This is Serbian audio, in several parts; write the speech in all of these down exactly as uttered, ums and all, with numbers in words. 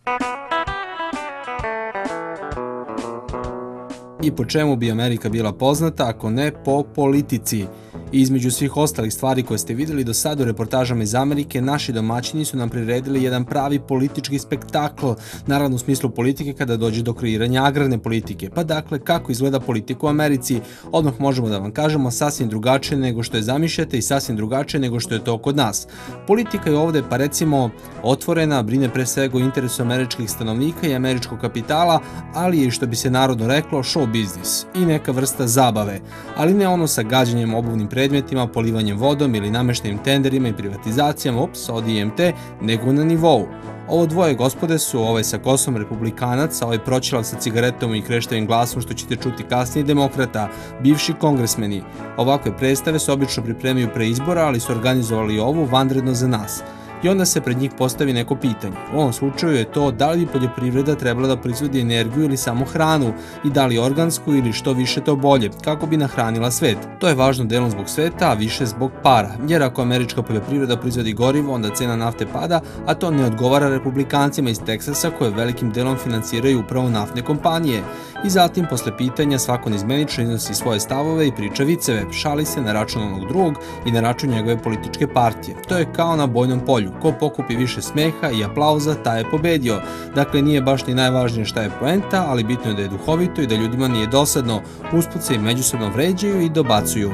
I po čemu bi Amerika bila poznata ako ne po politici? I između svih ostalih stvari koje ste vidjeli do sada u reportažama iz Amerike, naši domaćini su nam priredili jedan pravi politički spektakl, naravno u smislu politike kada dođe do kreiranja agrarne politike. Pa dakle, kako izgleda politika u Americi? Odmah možemo da vam kažemo sasvim drugačije nego što je zamišljate i sasvim drugačije nego što je to kod nas. Politika je ovde, pa recimo, otvorena, brine pre svega o interesu američkih stanovnika i američkog kapitala, ali je, što bi se narodno reklo, show biznis i neka vrsta zabave, ali ne ono sa gađanjem obuvnim predmetima, polivanjem vodom ili nameštenim tenderima i privatizacijama, ops, od I M T, nego na nivou. Ovo dvoje gospode su ovaj sa kosom republikanac, a ovaj proćelav sa cigaretom i kreštavim glasom što ćete čuti kasnije demokrata, bivši kongresmeni. Ovakve predstave se obično pripremaju pre izbora, ali su organizovali ovu vanredno za nas. I onda se pred njih postavi neko pitanje. U ovom slučaju je to da li bi poljoprivreda trebala da proizvodi energiju ili samo hranu i da li organsku ili što više to bolje, kako bi nahranila svet. To je važno delom zbog sveta, a više zbog para, jer ako američka poljoprivreda proizvodi gorivo, onda cena nafte pada, a to ne odgovara republikancima iz Teksasa koje velikim delom finansiraju upravo naftne kompanije. I zatim, posle pitanja, svako neizmenično iznosi svoje stavove i priča viceve, šali se na račun onog drugog i na račun njegove političke partije. To je kao na bojnom polju. Ko pokupi više smeha i aplauza, taj je pobedio. Dakle, nije baš ni najvažnije šta je poenta, ali bitno je da je duhovito i da ljudima nije dosadno. Usput se i međusobno vređaju i dobacuju.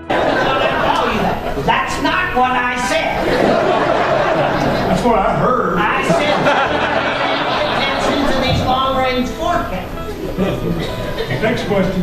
That's not what I said. That's what I heard. I said intentions in these long-range forecasts. Next question.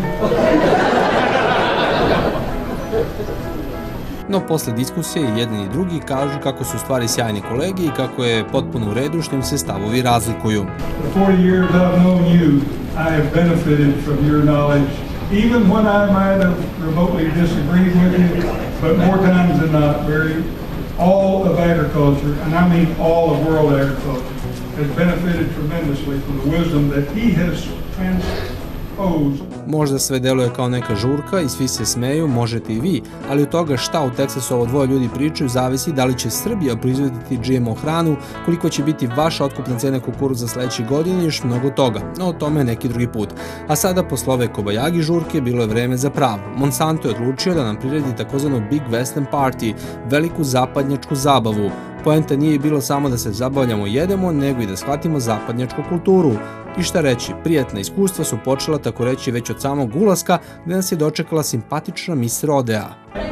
No, posle diskusije jedan i drugi kažu kako su u stvari sjajni kolegi i kako je potpuno u redu što im se stavovi razlikuju. The forty years I've known you, I have benefited from your knowledge, even when I might have remotely disagreed with you, but more times than not, very, all of agriculture, and I mean all of world agriculture, has benefited tremendously from the wisdom that he has transposed. Možda sve deluje kao neka žurka i svi se smeju, možete i vi, ali od toga šta u Teksasu ovo dvoje ljudi pričaju zavisi da li će Srbija proizvoditi G M O hranu, koliko će biti vaša otkupna cena kukuruza sledeće godine i još mnogo toga, no o tome neki drugi put. A sada, posle ove kobajagi žurke, bilo je vreme za pravo. Monsanto je odlučio da nam priredi takozvanu Big Western Party, veliku zapadnjačku zabavu. Poenta nije bilo samo da se zabavljamo i jedemo, nego i da shvatimo zapadnjačku kulturu. I šta reći, prijatna iskustva su počela tako reći već od samog ulaska, gde nas je dočekala simpatična mis Rodea.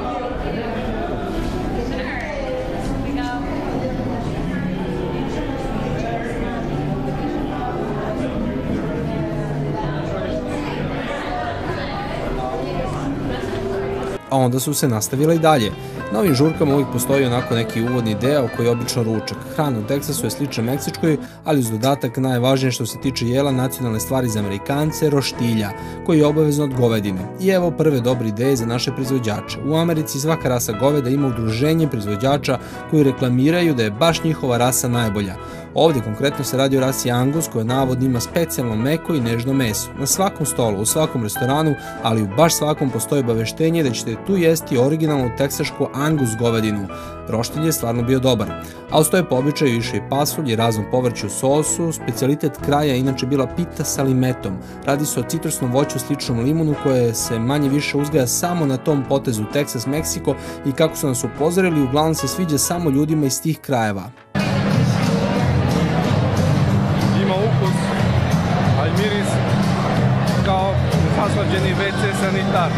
A onda su se nastavile i dalje. Na ovim žurkama uvijek postoji onako neki uvodni deo koji je obično ručak. Hrana u Teksasu je slična Meksičkoj, ali uz dodatak najvažnije što se tiče jela nacionalne stvari za Amerikance, roštilja, koji je obavezno od govedine. I evo prve dobre ideje za naše proizvođače. U Americi svaka rasa goveda ima udruženje proizvođača koji reklamiraju da je baš njihova rasa najbolja. Ovdje konkretno se radi o rasi Angus koja navodno ima specijalno meko i nežno meso. Na svakom stolu, u svakom restoranu, ali u baš svakom postoji obaveštenje da ćete tu jesti originalnu teksašku Angus govedinu. Roštilj je stvarno bio dobar. A uz to je po običaju išao i pasulj i raznom povrću u sosu. Specijalitet kraja je inače bila pita sa limetom. Radi se o citrusnom voću sličnom limunu koje se manje više uzgaja samo na tom potezu Teksas, Meksiko i kako su nas upozorili, uglavnom se sviđa samo ljudima iz tih krajeva. Ima ukus, a i miris kao zaslađeni ve ce sanitar.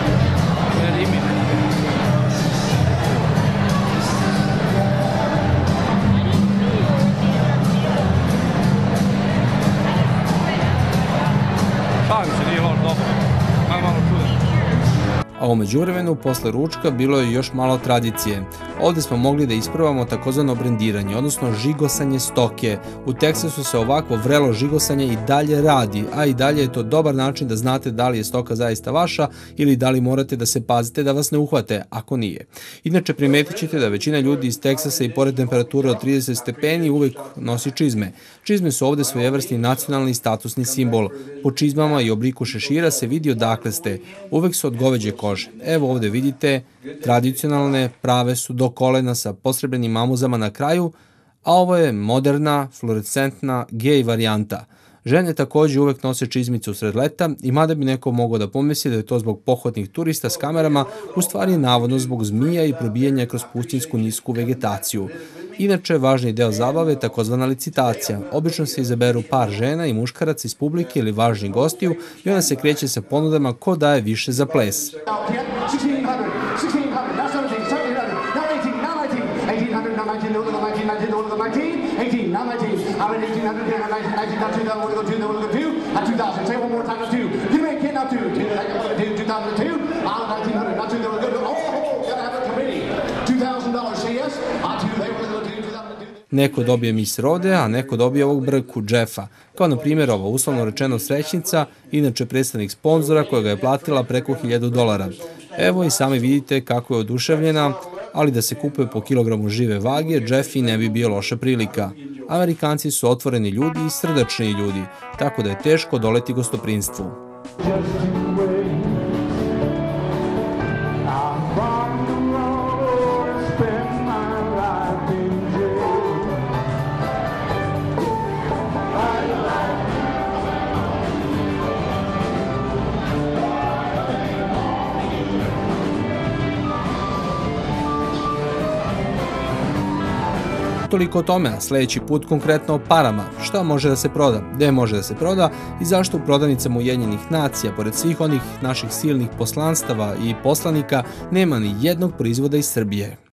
A u međuvremenu, posle ručka, bilo je još malo tradicije. Ovde smo mogli da isprobamo takozvano brendiranje, odnosno žigosanje stoke. U Teksasu se ovakvo vrelo žigosanje i dalje radi, a i dalje je to dobar način da znate da li je stoka zaista vaša ili da li morate da se pazite da vas ne uhvate, ako nije. Inače, primetit ćete da većina ljudi iz Teksasa i pored temperature od trideset stepeni uvek nosi čizme. Čizme su ovde svojevrsni nacionalni i statusni simbol. Po čizmama i obliku šešira se vidi odakle ste. Uvek su od goveđe kože. Evo ovde vidite, tradicionalne, prave su do kolena sa posrebrnim mamuzama na kraju, A ovo je moderna, fluorescentna, gej varijanta. Žene također uvek nose čizmicu usred leta i mada bi neko mogao da pomisli da je to zbog pohodnih turista s kamerama, u stvari je navodno zbog zmija i probijanja kroz pustinjsku nisku vegetaciju. Inače, važni deo zabave je takozvana licitacija. Obično se izaberu par žena i muškaraca iz publike ili važnih gostiju i onda se kreće sa ponudama ko daje više za ples. Neko dobije Miss Rode, a neko dobije ovog brku, Jeffa, kao na primjer ova uslovno rečeno srećnica, inače predstavnik sponzora koja ga je platila preko hiljadu dolara. Evo i sami vidite kako je oduševljena, ali da se kupuje po kilogramu žive vage, Jeffi ne bi bio loša prilika. Amerikanci su otvoreni ljudi i srdačni ljudi, tako da je teško doleti gostoprinstvu. Toliko o tome, a sljedeći put konkretno o parama, šta može da se proda, gde može da se proda i zašto u prodavnicama Ujedinjenih nacija, pored svih onih naših silnih poslanstava i poslanika, nema ni jednog proizvoda iz Srbije.